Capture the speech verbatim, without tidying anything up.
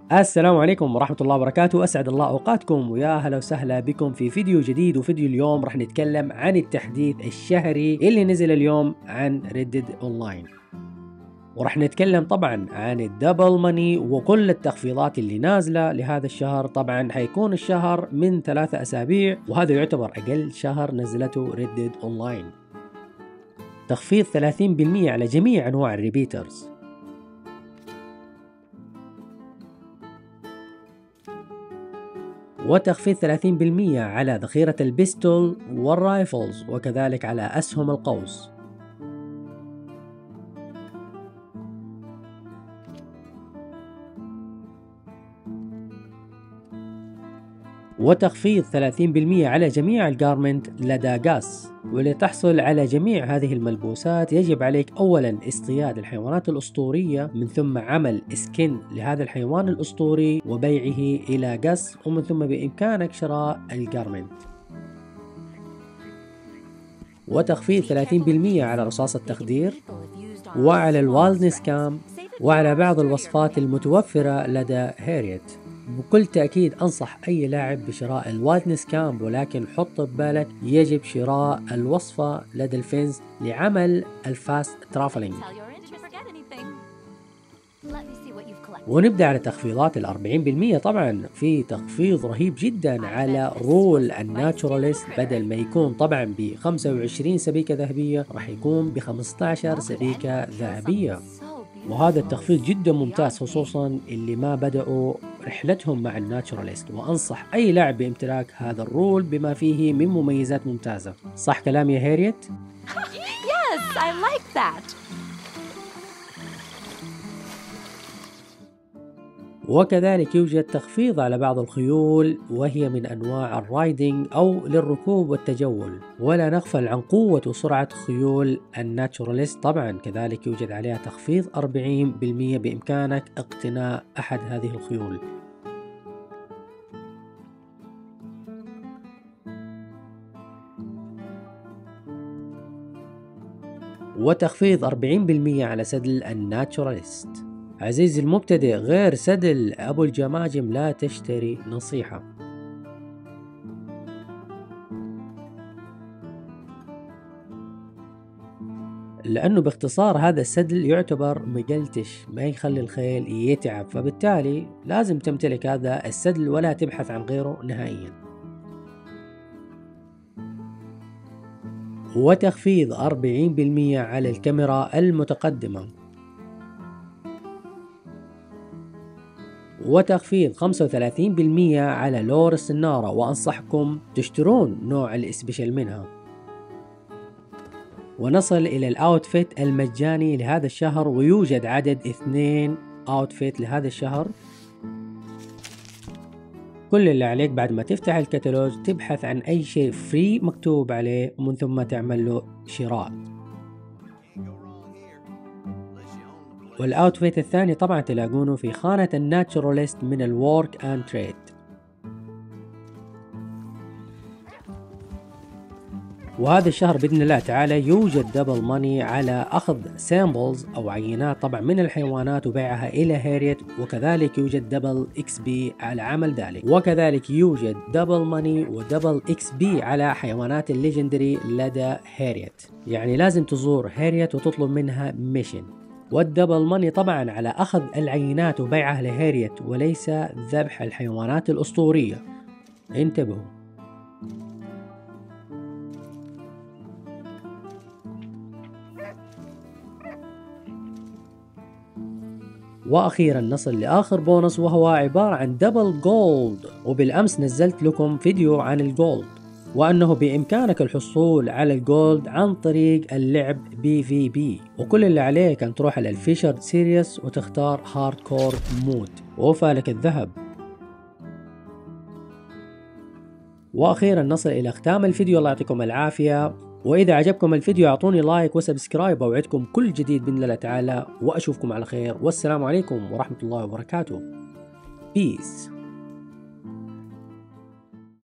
السلام عليكم ورحمة الله وبركاته، أسعد الله أوقاتكم ويا هلا وسهلا بكم في فيديو جديد. وفيديو اليوم راح نتكلم عن التحديث الشهري اللي نزل اليوم عن ريدد أونلاين، وراح نتكلم طبعا عن الدبل ماني وكل التخفيضات اللي نازلة لهذا الشهر. طبعا حيكون الشهر من ثلاثة أسابيع وهذا يعتبر أقل شهر نزلته ريدد أونلاين. تخفيض ثلاثين بالمئة على جميع أنواع الريبيترز، وتخفيض ثلاثين بالمئة على ذخيرة البيستول والرايفلز وكذلك على أسهم القوس، وتخفيض ثلاثين بالمئة على جميع الجارمنت لدى جاس. ولتحصل على جميع هذه الملبوسات يجب عليك أولا اصطياد الحيوانات الأسطورية، من ثم عمل سكين لهذا الحيوان الأسطوري وبيعه إلى جاس، ومن ثم بإمكانك شراء الجارمنت. وتخفيض ثلاثين بالمئة على رصاص التخدير وعلى الوالدنس كام وعلى بعض الوصفات المتوفرة لدى هاريت. بكل تأكيد أنصح أي لاعب بشراء الوايتنس كامب، ولكن حط ببالك يجب شراء الوصفة لدى الفينز لعمل الفاست ترافلينج. ونبدأ على تخفيضات الأربعين بالمئة. طبعا في تخفيض رهيب جدا على رول الناتشوراليست، بدل ما يكون طبعا ب خمسة وعشرين سبيكة ذهبية راح يكون ب خمسة عشر سبيكة ذهبية، وهذا التخفيض جدا ممتاز خصوصا اللي ما بدأوا رحلتهم مع الناتشوراليست. وأنصح أي لاعب بامتلاك هذا الرول بما فيه من مميزات ممتازة. صح كلام يا هاريت؟ Yes, I like that. وكذلك يوجد تخفيض على بعض الخيول وهي من أنواع الرايدنج أو للركوب والتجول، ولا نغفل عن قوة وسرعة خيول الناتشوراليست. طبعا كذلك يوجد عليها تخفيض أربعين بالمئة، بإمكانك اقتناء أحد هذه الخيول. وتخفيض أربعين بالمئة على سدل الناتشوراليست. عزيزي المبتدئ، غير سدل أبو الجماجم لا تشتري، نصيحة. لأنه باختصار هذا السدل يعتبر مقلتش، ما يخلي الخيل يتعب، فبالتالي لازم تمتلك هذا السدل ولا تبحث عن غيره نهائيا. وتخفيض أربعين بالمئة على الكاميرا المتقدمة، وتخفيض خمسة وثلاثين بالمئة على لور السنارة، وأنصحكم تشترون نوع الاسبيشال منها. ونصل إلى الأوتفيت المجاني لهذا الشهر، ويوجد عدد اثنين أوتفيت لهذا الشهر. كل اللي عليك بعد ما تفتح الكتالوج تبحث عن أي شيء فري مكتوب عليه ومن ثم تعمل له شراء. والأوتفيت الثاني طبعا تلاقونه في خانة الناتشوراليست من الورك اند تريد. وهذا الشهر بإذن الله تعالى يوجد دبل ماني على أخذ سامبلز أو عينات طبعا من الحيوانات وبيعها إلى هاريت، وكذلك يوجد دبل إكس بي على عمل ذلك، وكذلك يوجد دبل ماني ودبل إكس بي على حيوانات الليجندري لدى هاريت. يعني لازم تزور هاريت وتطلب منها ميشن. والدبل ماني طبعا على أخذ العينات وبيعها لهاريت وليس ذبح الحيوانات الأسطورية، انتبهوا. وأخيرا نصل لآخر بونص وهو عبارة عن دبل جولد، وبالأمس نزلت لكم فيديو عن الجولد وأنه بإمكانك الحصول على الجولد عن طريق اللعب بي في بي، وكل اللي عليك أن تروح على الفيشر سيريس وتختار هارد كور مود ووفى لك الذهب. وأخيرا نصل إلى ختام الفيديو، الله يعطيكم العافية. وإذا عجبكم الفيديو أعطوني لايك وسبسكرايب، وأوعدكم كل جديد بإذن الله تعالى، وأشوفكم على خير، والسلام عليكم ورحمة الله وبركاته. بيس.